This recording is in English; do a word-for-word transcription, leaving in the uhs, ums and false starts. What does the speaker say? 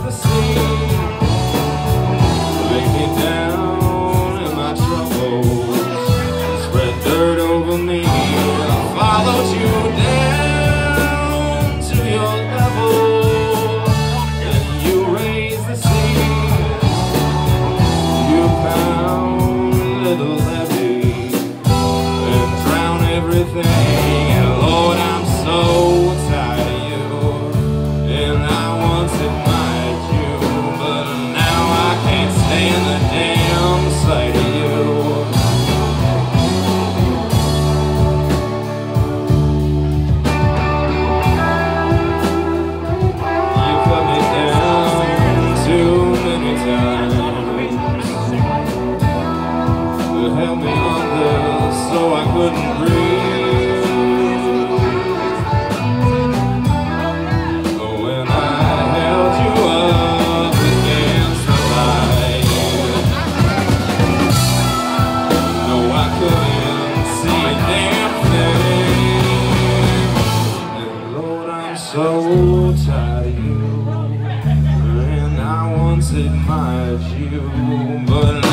the sea. Lay me down in my troubles, spread dirt over me. I followed you down to your level, and you raised the sea. You pound little levee and drown everything. And Lord, I'm so tired of you, and I once admired you, but now I can't stand the damn sight of you. You put me down too many times to help me under so I couldn't breathe. When I held you up against the light, no, I couldn't see a damn thing. And Lord, I'm so tired of you, and I once admired you, but